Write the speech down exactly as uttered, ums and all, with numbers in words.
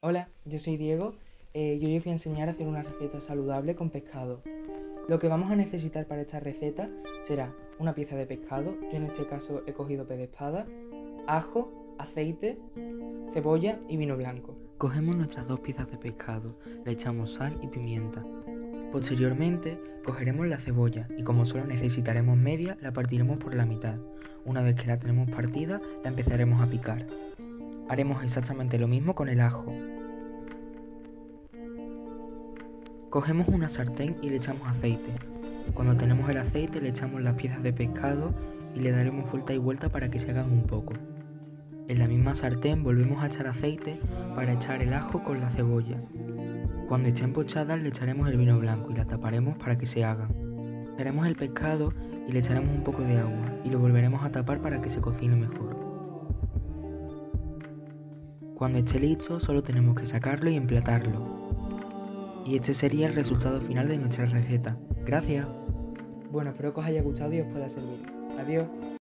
Hola, yo soy Diego eh, y hoy os voy a enseñar a hacer una receta saludable con pescado. Lo que vamos a necesitar para esta receta será una pieza de pescado, yo en este caso he cogido pez de espada, ajo, aceite, cebolla y vino blanco. Cogemos nuestras dos piezas de pescado, le echamos sal y pimienta. Posteriormente cogeremos la cebolla y como solo necesitaremos media, la partiremos por la mitad. Una vez que la tenemos partida, la empezaremos a picar. Haremos exactamente lo mismo con el ajo. Cogemos una sartén y le echamos aceite. Cuando tenemos el aceite le echamos las piezas de pescado y le daremos vuelta y vuelta para que se hagan un poco. En la misma sartén volvemos a echar aceite para echar el ajo con la cebolla. Cuando estén pochadas le echaremos el vino blanco y la taparemos para que se hagan. Echaremos el pescado y le echaremos un poco de agua y lo volveremos a tapar para que se cocine mejor. Cuando esté listo solo tenemos que sacarlo y emplatarlo. Y este sería el resultado final de nuestra receta. ¡Gracias! Bueno, espero que os haya gustado y os pueda servir. Adiós.